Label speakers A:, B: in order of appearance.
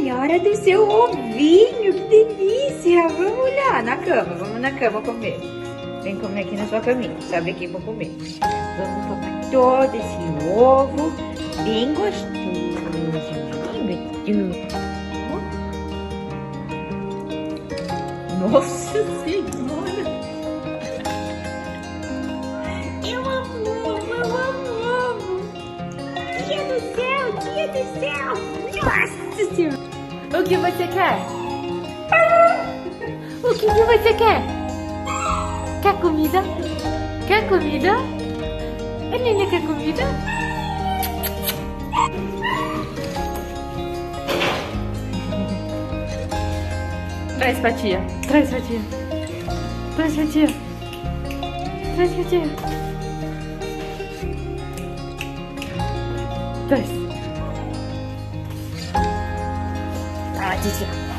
A: Ai, hora do seu ovinho, que delícia! Vamos lá, na cama, vamos na cama comer. Vem comer aqui na sua caminha, sobe aqui pra comer. Vamos tomar todo esse ovo, bem gostoso, bem gostoso. Nossa Senhora! Eu amo! Dia do céu! Nossa Senhora! O que você quer? O que você quer? Quer comida? Quer comida? A neném quer comida? Traz pra tia. Traz pra tia. Traz pra tia. Traz pra tia. Traz. Ah, tia.